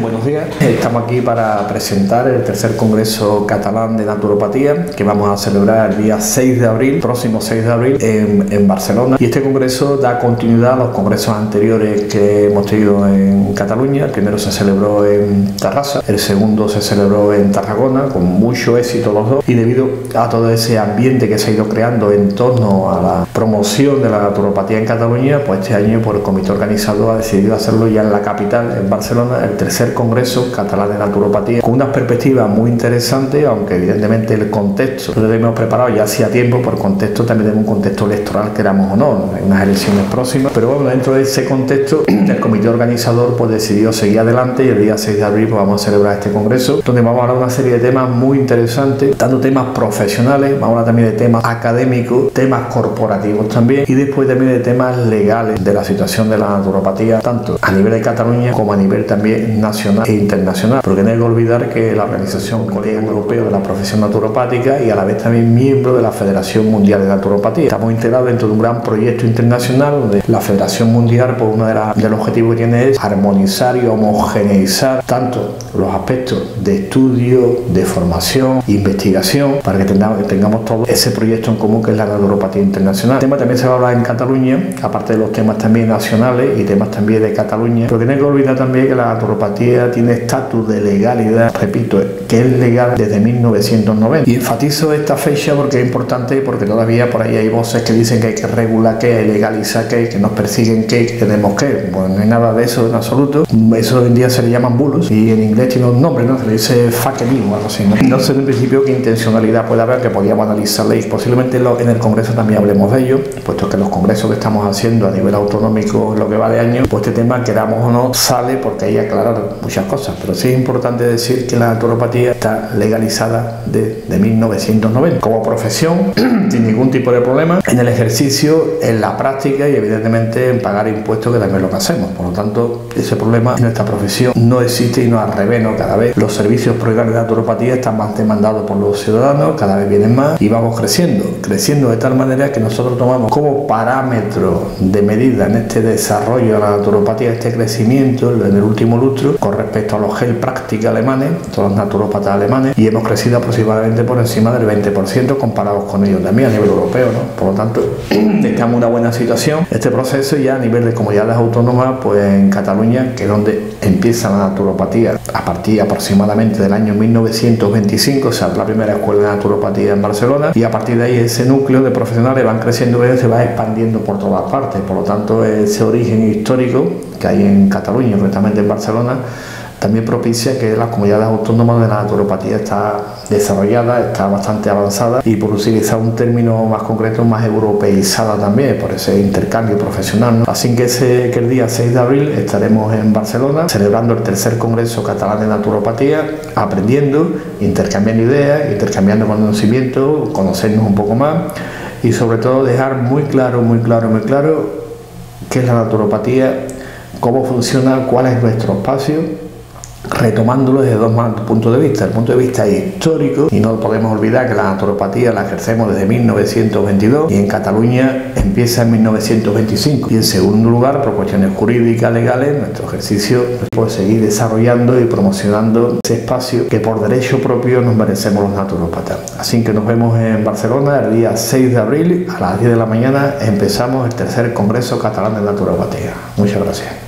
Buenos días. Estamos aquí para presentar el tercer Congreso Catalán de Naturopatía que vamos a celebrar el día 6 de abril, próximo 6 de abril, en Barcelona. Y este congreso da continuidad a los congresos anteriores que hemos tenido en Cataluña. El primero se celebró en Terrassa, el segundo se celebró en Tarragona, con mucho éxito los dos. Y debido a todo ese ambiente que se ha ido creando en torno a la promoción de la naturopatía en Cataluña, pues este año el comité organizador ha decidido hacerlo ya en la capital, en Barcelona, el tercer Congreso Catalán de Naturopatía, con unas perspectivas muy interesantes, aunque evidentemente el contexto lo tenemos preparado ya hacía tiempo. Por contexto también tenemos un contexto electoral, queramos o no, hay unas elecciones próximas, pero bueno, dentro de ese contexto el comité organizador decidió seguir adelante, y el día 6 de abril vamos a celebrar este congreso, donde vamos a hablar de una serie de temas muy interesantes, tanto temas profesionales, vamos a hablar también de temas académicos, temas corporativos también, y después también de temas legales de la situación de la naturopatía, tanto a nivel de Cataluña como a nivel también nacional e internacional, porque no hay que olvidar que la Organización Colegio Europeo de la Profesión Naturopática y a la vez también miembro de la Federación Mundial de Naturopatía. Estamos integrados dentro de un gran proyecto internacional donde la Federación Mundial, pues uno de los objetivos que tiene es armonizar y homogeneizar tanto los aspectos de estudio, de formación, investigación, para que tengamos todo ese proyecto en común que es la naturopatía internacional. El tema también se va a hablar en Cataluña, aparte de los temas también nacionales y temas también de Cataluña, pero no hay que olvidar también que la naturopatía tiene estatus de legalidad, repito, que es legal desde 1990. Y enfatizo esta fecha porque es importante, porque todavía por ahí hay voces que dicen que hay que regular qué, legalizar qué, que nos persiguen qué, que tenemos qué. Bueno, no hay nada de eso en absoluto. Eso hoy en día se le llaman bulos y en inglés tiene un nombre, ¿no? Se le dice fake news o algo así, ¿no? No sé en principio qué intencionalidad puede haber, que podríamos analizarla y posiblemente en el Congreso también hablemos de ello, puesto que los congresos que estamos haciendo a nivel autonómico en lo que va de año, pues este tema, queramos o no, sale porque hay que aclarar muchas cosas. Pero sí es importante decir que la naturopatía está legalizada desde 1990 como profesión, sin ningún tipo de problema en el ejercicio, en la práctica y evidentemente en pagar impuestos, que también es lo que hacemos. Por lo tanto, ese problema en nuestra profesión no existe, y no, al revés, ¿no? Cada vez los servicios profesionales de naturopatía están más demandados por los ciudadanos, cada vez vienen más y vamos creciendo de tal manera que nosotros tomamos como parámetro de medida en este desarrollo de la naturopatía, este crecimiento en el último lustro con respecto a los Heilpraktiker alemanes, todos los naturópatas alemanes, y hemos crecido aproximadamente por encima del 20% comparados con ellos también a nivel europeo, ¿no? Por lo tanto, estamos en una buena situación. Este proceso ya a nivel de comunidades autónomas, pues en Cataluña, que es donde empieza la naturopatía a partir aproximadamente del año 1925, o sea, la primera escuela de naturopatía en Barcelona, y a partir de ahí ese núcleo de profesionales van creciendo y se va expandiendo por todas partes. Por lo tanto, ese origen histórico que hay en Cataluña, concretamente en Barcelona, también propicia que las comunidades autónomas de la naturopatía está desarrollada, está bastante avanzada y, por utilizar un término más concreto, más europeizada también por ese intercambio profesional, ¿no? Así que el día 6 de abril estaremos en Barcelona celebrando el tercer Congreso Catalán de Naturopatía, aprendiendo, intercambiando ideas, intercambiando conocimiento, conocernos un poco más y sobre todo dejar muy claro qué es la naturopatía, cómo funciona, cuál es nuestro espacio, retomándolo desde dos puntos de vista. El punto de vista histórico, y no podemos olvidar que la naturopatía la ejercemos desde 1922 y en Cataluña empieza en 1925. Y en segundo lugar, por cuestiones jurídicas, legales, nuestro ejercicio puede seguir desarrollando y promocionando ese espacio que por derecho propio nos merecemos los naturópatas. Así que nos vemos en Barcelona el día 6 de abril a las 10 de la mañana. Empezamos el tercer Congreso Catalán de Naturopatía. Muchas gracias.